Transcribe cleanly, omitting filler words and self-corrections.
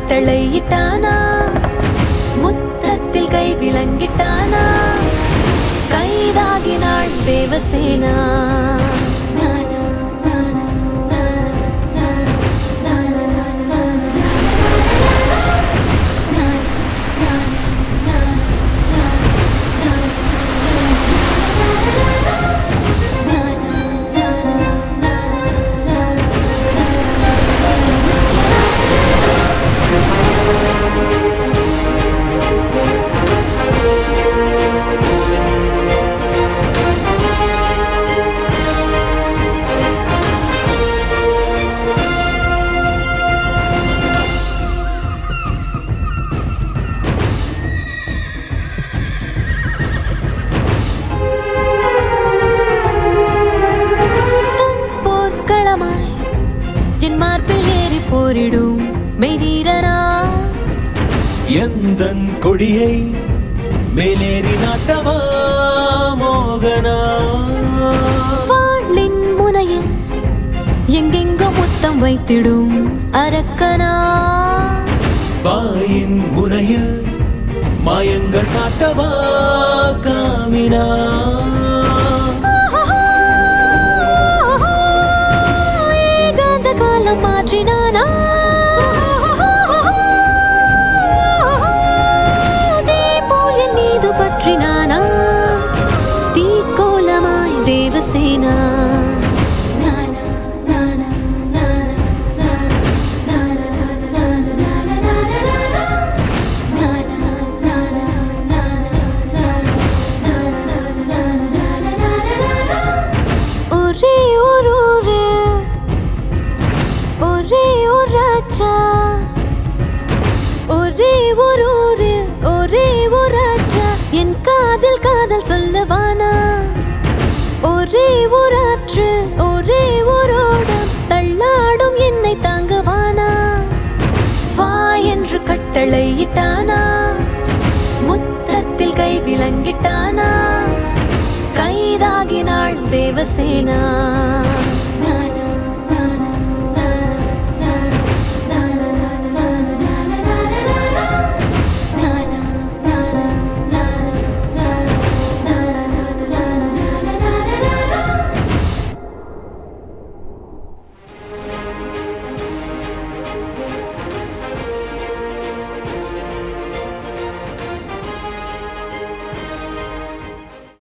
கட்டளையிட்டானா முத்தத்தில் கை விளங்கிட்டானா கைதாகினாள் தேவசேனா என் மார்பில் ஏறி போரிடும் மெய்வீரனா எந்தன் கொடியை மேலேறி நாட்டவா மோகனா வாளின் முனையில் எங்கெங்கோ முத்தம் வைத்திடும் அரக்கனா வாயின் முனையில் மாயங்கள் காட்டவா காமினா மாற்றினானா போல் என் மீது பற்றினானா தீக்கோலமாய் தேவசேனா ஒரே ஒரு ஒரே ஒரு ராஜா ஒரே ஒரு ஒரே ஒரு ராஜா என் காதல் காதல் சொல்லவானா ஒரே ஒரு ஆற்று ஒரே ஒரு ஓடம் தள்ளாடும் என்னை தாங்கவானா வா என்று கட்டளையிட்டானா முத்தத்தில் கை விளங்கிட்டானா கைதாகினாள் தேவசேனா